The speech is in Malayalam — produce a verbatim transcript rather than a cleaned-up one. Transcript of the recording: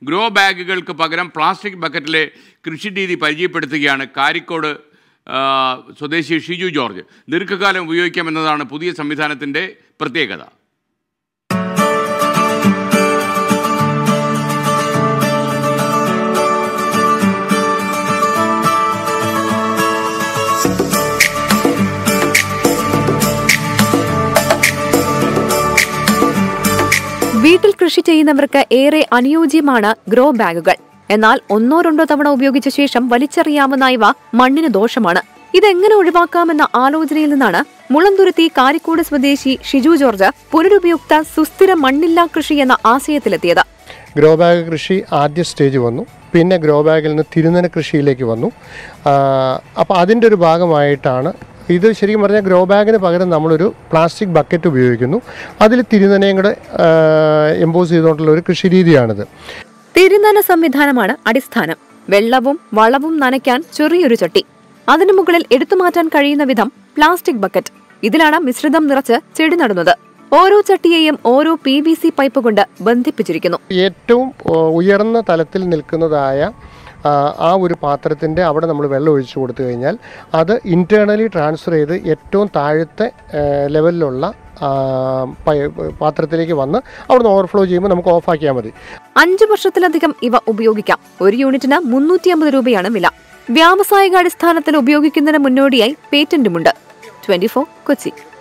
ഗ്രോ ബാഗുകൾക്ക് പകരം പ്ലാസ്റ്റിക് ബക്കറ്റിലെ കൃഷിരീതി പരിചയപ്പെടുത്തുകയാണ് കാരിക്കോട് സ്വദേശി ഷിജു ജോർജ്. ദീർഘകാലം ഉപയോഗിക്കാമെന്നതാണ് പുതിയ സംവിധാനത്തിൻ്റെ പ്രത്യേകത. വീട്ടിൽ കൃഷി ചെയ്യുന്നവർക്ക് ഏറെ അനുയോജ്യമാണ് ഗ്രോ ബാഗുകൾ. എന്നാൽ ഒന്നോ രണ്ടോ തവണ ഉപയോഗിച്ച ശേഷം വലിച്ചെറിയാവുന്ന ഇവ മണ്ണിന് ദോഷമാണ്. ഇതെങ്ങനെ ഒഴിവാക്കാമെന്ന ആലോചനയിൽ നിന്നാണ് മുളന്തുരുത്തി കാരിക്കോട് സ്വദേശി ഷിജു ജോർജ് പുനരുപയുക്ത സുസ്ഥിര മണ്ണില്ലാ കൃഷി എന്ന ആശയത്തിലെത്തിയത്. ഗ്രോ ബാഗ് കൃഷി ആദ്യ സ്റ്റേജ് വന്നു, പിന്നെ ഗ്രോ ബാഗിൽ നിന്ന് തിരുനന കൃഷിയിലേക്ക് വന്നു. അപ്പോൾ അതിൻ്റെ ഒരു ഭാഗമായിട്ടാണ് ഇത്. ശരിക്കും പറഞ്ഞാൽ ഗ്രോ ബാഗിന് പകരം നമ്മളൊരു പ്ലാസ്റ്റിക് ബക്കറ്റ് ഉപയോഗിക്കുന്നു. അതിൽ തിരുനനയും കൂടെ എംബോസ് ചെയ്തുകൊണ്ടുള്ള ഒരു കൃഷി രീതിയാണിത്. തിരുനന സംവിധാനമാണ് അടിസ്ഥാനം. വെള്ളവും വളവും നനയ്ക്കാൻ ചെറിയൊരു ചട്ടി, അതിനു മുകളിൽ എടുത്തുമാറ്റാൻ കഴിയുന്ന വിധം പ്ലാസ്റ്റിക് ബക്കറ്റ്. ഇതിലാണ് മിശ്രിതം നിറച്ച് ചെടി നടുന്നത്. ഓരോ ചട്ടിയെയും ഓരോ പി വി സി പൈപ്പ് കൊണ്ട് ബന്ധിപ്പിച്ചിരിക്കുന്നു. ഏറ്റവും ഉയർന്ന തലത്തിൽ നിൽക്കുന്നതായ ആ ഒരു പാത്രത്തിൻ്റെ അവിടെ നമ്മൾ വെള്ളം ഒഴിച്ചു കൊടുത്തു കഴിഞ്ഞാൽ അത് ഇൻറ്റേർണലി ട്രാൻസ്ഫർ ചെയ്ത് ഏറ്റവും താഴത്തെ ലെവലിലുള്ള പാത്രത്തിലേക്ക് വന്ന് അവിടുന്ന് ഓവർഫ്ലോ ചെയ്യുമ്പോൾ നമുക്ക് ഓഫാക്കിയാൽ മതി. അഞ്ച് വർഷത്തിലധികം ഇവ ഉപയോഗിക്കാം. ഒരു യൂണിറ്റിന് മുന്നൂറ്റി അമ്പത് രൂപയാണ് വില. വ്യാവസായിക അടിസ്ഥാനത്തിൽ ഉപയോഗിക്കുന്നതിന് മുന്നോടിയായി പേറ്റന്റുമുണ്ട്. Twenty four Kochi.